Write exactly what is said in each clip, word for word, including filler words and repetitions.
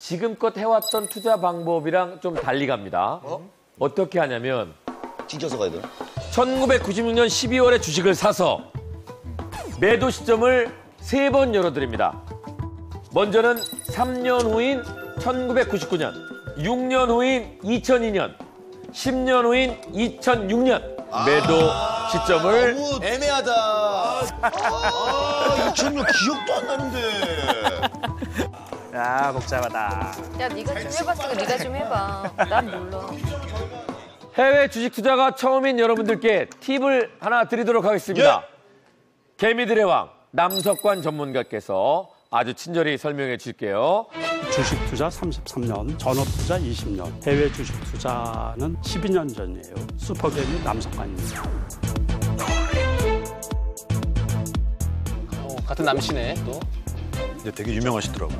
지금껏 해왔던 투자 방법이랑 좀 달리 갑니다. 어? 어떻게 하냐면 찢어서 가야 돼요? 천구백구십육 년 십이월에 주식을 사서 매도 시점을 세 번 열어드립니다. 먼저는 삼 년 후인 천구백구십구 년, 육 년 후인 이천이 년, 십 년 후인 이천육 년 매도 아 시점을 너무 애매하다. 아, 이천 년 기억도 안 나는데. 야, 복잡하다. 야, 네가 좀 해봤으니까 네가 좀 해봐. 난 몰라. 해외 주식 투자가 처음인 여러분들께 팁을 하나 드리도록 하겠습니다. 예. 개미들의 왕 남석관 전문가께서 아주 친절히 설명해 주실게요. 주식 투자 삼십삼 년, 전업 투자 이십 년, 해외 주식 투자는 십이 년 전이에요. 슈퍼개미 남석관입니다. 어, 같은 남씨네, 또. 근데 되게 유명하시더라고.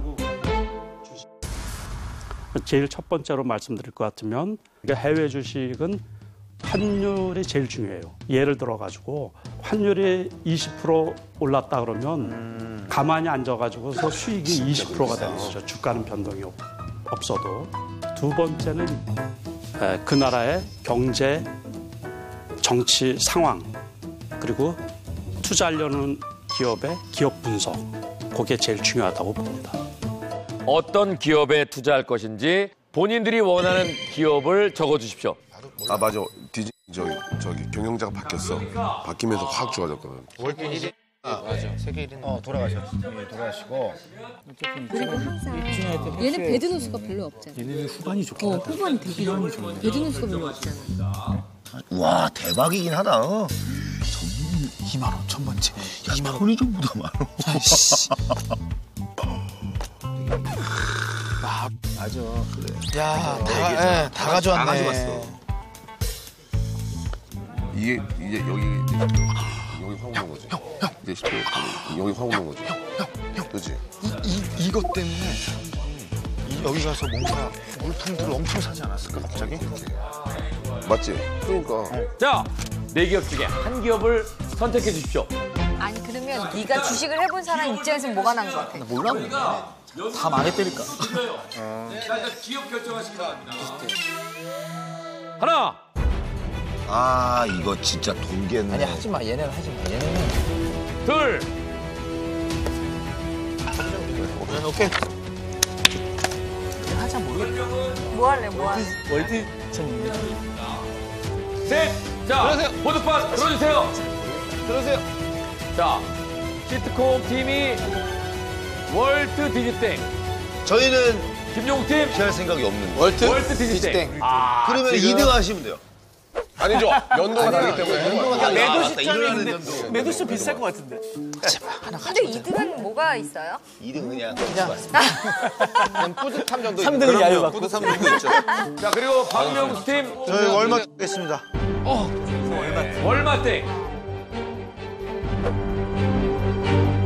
제일 첫 번째로 말씀드릴 것 같으면 해외 주식은 환율이 제일 중요해요. 예를 들어가지고 환율이 이십 퍼센트 올랐다 그러면 음. 가만히 앉아가지고서 수익이 이십 퍼센트가 되는 거죠. 주가는 변동이 없, 없어도. 두 번째는 에, 그 나라의 경제, 정치 상황, 그리고 투자하려는 기업의 기업 분석. 그게 제일 중요하다고 봅니다. 어떤 기업에 투자할 것인지 본인들이 원하는 기업을 적어주십시오. 아 맞아. 디지 저기 저기 경영자가 바뀌었어. 바뀌면서 확 좋아졌거든. 월드 일 위. 아, 맞아. 세계 일 위는 어, 돌아가셨어. 예, 돌아가시고. 그리고 항상 얘는 배드노스가 별로 없잖아. 얘네는 후반이 좋긴 어, 하다. 후반 되게 좋네. 배드노스가 별로 없잖아. 와, 대박이긴 하다. 어. 이만 원, 천 번째. 야, 이만 원이 좀보다 많아. 아, 맞아. 그래. 야, 어, 다, 예, 다 가져왔네. 다 가져왔어. 이게 이제 여기 여기 확 오는 거지. 형, 형. 이제 십오 여기 확 오는 거지. 형, 형, 형. 그렇지. 이, 이, 이것 때문에 이, 여기 가서 뭔가 물품들을 엄청 사지 않았을까, 갑자기? 맞지? 그러니까. 자, 네 기업 중에 한 기업을 선택해 주십시오. 아니, 그러면 네가 주식을 해본 사람 입장에서는 뭐가 난 것 같아? 몰라, 몰라. 다 망했다니까. 어. 자, 일단 기업 결정하시기 바랍니다. 하나. 아, 이거 진짜 돈겠네. 아니, 하지 마. 얘네는 하지 마. 얘네는. 둘. 네, 오케이. 하자, 모르겠다. 뭐 할래, 뭐 할래? 월드 천육백. 셋. 자, 들어오세요. 모두판 들어주세요. 들어오세요. 자, 시트콤 팀이 월트 디지땡. 저희는 김용국 팀 피할 생각이 없는데. 월트, 월트 디지땡. 아, 그러면 지금... 이 등 하시면 돼요. 아니죠. 연도가 다르기 때문에. 연도가 달라. 매도 일어나는 시점이 연도. 매도수 비쌀 것 같은데. 제발 하나 근데 이 등은 뭐가 있어요? 이 등 그냥 그냥 그냥 뿌듯함 정도. 삼 등은 야유받고. 뿌듯함 정도 있죠. 자, 그리고 박명수 팀. 저희 월마 겠습니다. 월마땡.